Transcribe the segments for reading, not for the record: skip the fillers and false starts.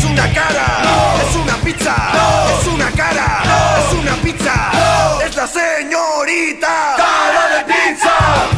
es una cara, no. Es una pizza, no. Es una cara, no. Es una pizza, no. Es la señorita cara de pizza.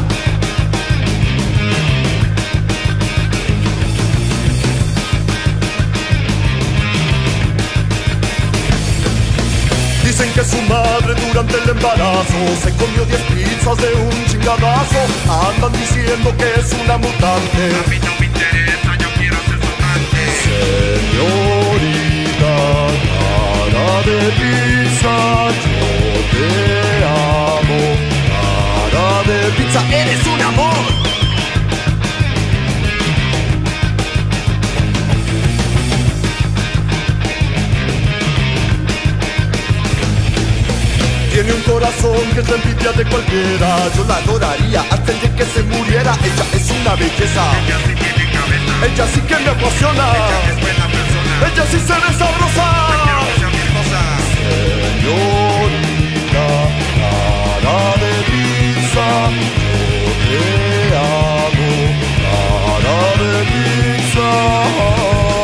Dicen que su madre durante el embarazo se comió 10 pizzas de un chingadazo. Andan diciendo que es una mutante. A mí no me interesa, yo quiero ser su amante. Señorita, cara de pizza, yo te amo. Cara de pizza, eres un amor. Tiene un corazón que es la envidia de cualquiera. Yo la adoraría hasta el día que se muriera. Ella es una belleza. Ella sí tiene cabeza. Ella sí que me apasiona. Ella es buena persona. Ella sí se ve sabrosa. Quiero que sea mi esposa. Señorita, cara de pizza, yo te amo. Cara de pizza.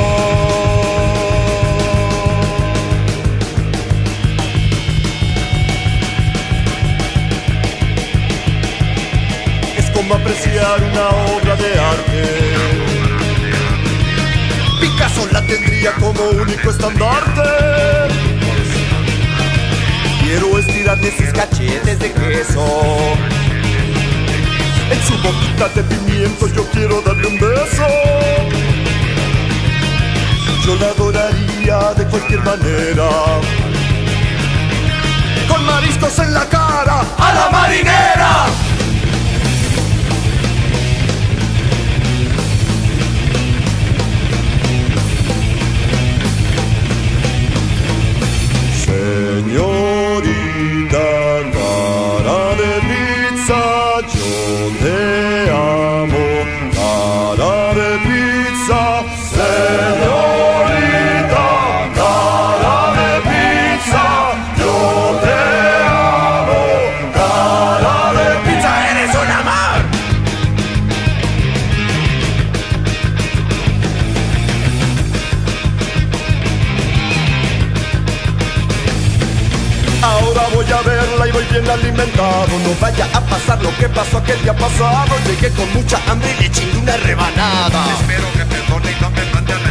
Como apreciar una obra de arte. Picasso la tendría como único estandarte. Quiero estirarle sus cachetes de queso. En su boquita de pimiento yo quiero darle un beso. Yo la adoraría de cualquier manera. Con mariscos en la cara, a la marinera. Señorita, cara de pizza, yo te amo. Cara de pizza, señorita, cara de pizza, yo te amo. Cara de pizza, eres un amor. Ahora voy a verla y voy bien alimentado. No vaya a pasar lo que pasó aquel día pasado. Llegué con mucha hambre y le chingué una rebanada. Espero que perdone y no me mande a